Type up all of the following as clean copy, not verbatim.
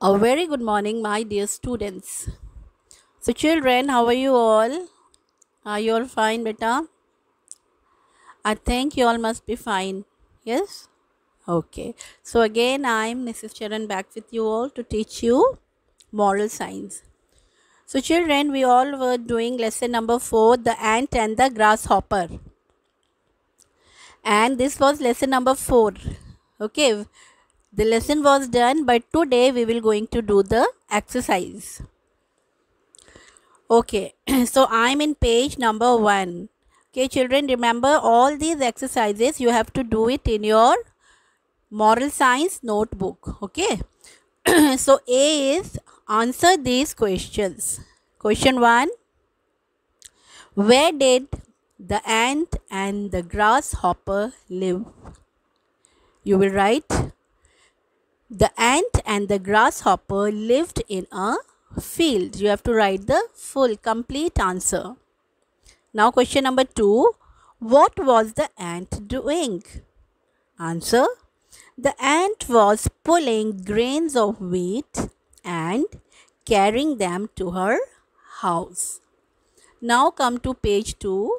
A very good morning, my dear students. So, children, how are you all? Are you all fine, beta? I think you all must be fine. Yes? Okay. So, again, I'm Mrs. Charan back with you all to teach you moral science. So, children, we all were doing lesson number 4, the ant and the grasshopper. And this was lesson number 4. Okay. The lesson was done, but today we will going to do the exercise. Okay, so I'm in page number 1. Okay, children, remember all these exercises you have to do it in your moral science notebook. Okay, so A is answer these questions. Question 1, where did the ant and the grasshopper live? You will write, the ant and the grasshopper lived in a field. You have to write the full complete answer. Now question number 2, what was the ant doing? Answer, the ant was pulling grains of wheat and carrying them to her house. Now come to page 2.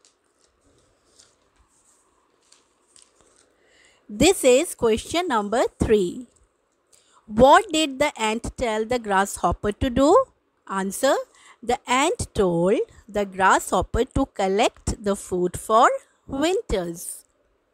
This is question number 3. What did the ant tell the grasshopper to do? Answer, the ant told the grasshopper to collect the food for winters.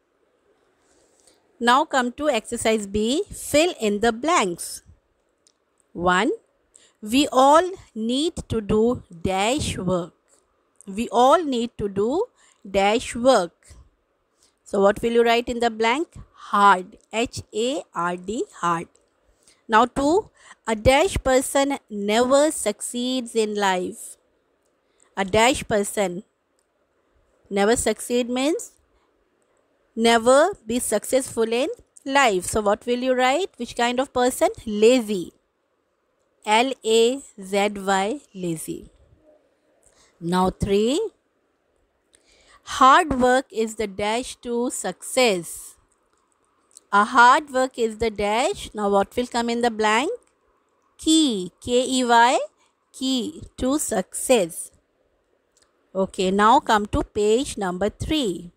Now come to exercise B, fill in the blanks. 1. We all need to do dash work. We all need to do dash work. So what will you write in the blank? Hard. H-A-R-D, hard. Now 2. A dash person never succeeds in life. A dash person never succeed means never be successful in life. So what will you write? Which kind of person? Lazy. L-A-Z-Y, lazy. Now 3. Hard work is the dash to success. A hard work is the dash. Now what will come in the blank? Key. K-E-Y, key to success. Okay, now come to page number 3.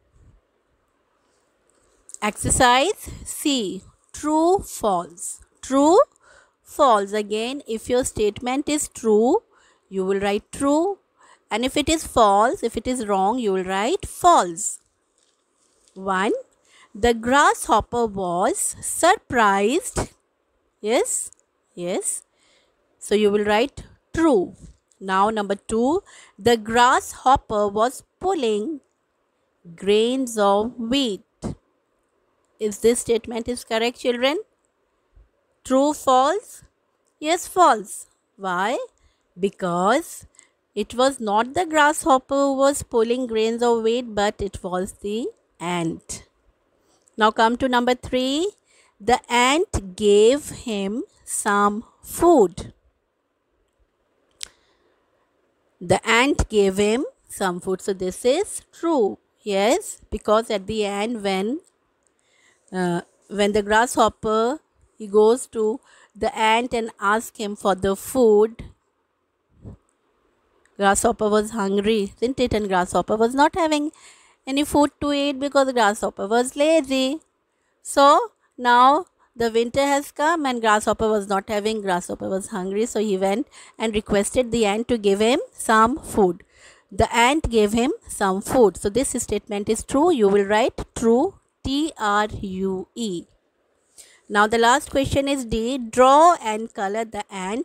Exercise C. True, false. True, false. Again, if your statement is true, you will write true. And if it is false, if it is wrong, you will write false. 1. The grasshopper was surprised. Yes, yes. So you will write true. Now number 2. The grasshopper was pulling grains of wheat. If this statement is correct, children? True, false? Yes, false. Why? Because it was not the grasshopper who was pulling grains of wheat, but it was the ant. Now come to number 3. The ant gave him some food. The ant gave him some food. So this is true. Yes, because at the end when the grasshopper, he goes to the ant and asks him for the food. Grasshopper was hungry, isn't it? And grasshopper was not having any food to eat because the grasshopper was lazy. So now the winter has come and grasshopper was hungry. So he went and requested the ant to give him some food. The ant gave him some food. So this statement is true. You will write true. T-R-U-E. Now the last question is D. Draw and color the ant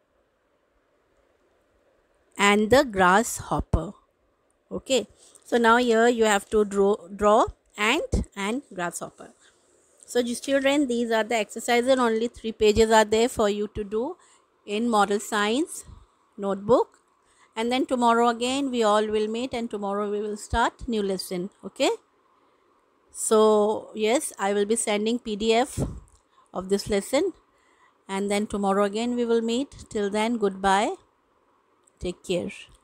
and the grasshopper. Okay. So now here you have to draw ant and grasshopper. So children, these are the exercises. Only 3 pages are there for you to do in moral science notebook. And then tomorrow again we all will meet and tomorrow we will start new lesson. Okay. So yes, I will be sending PDF of this lesson and then tomorrow again we will meet. Till then, goodbye. Take care.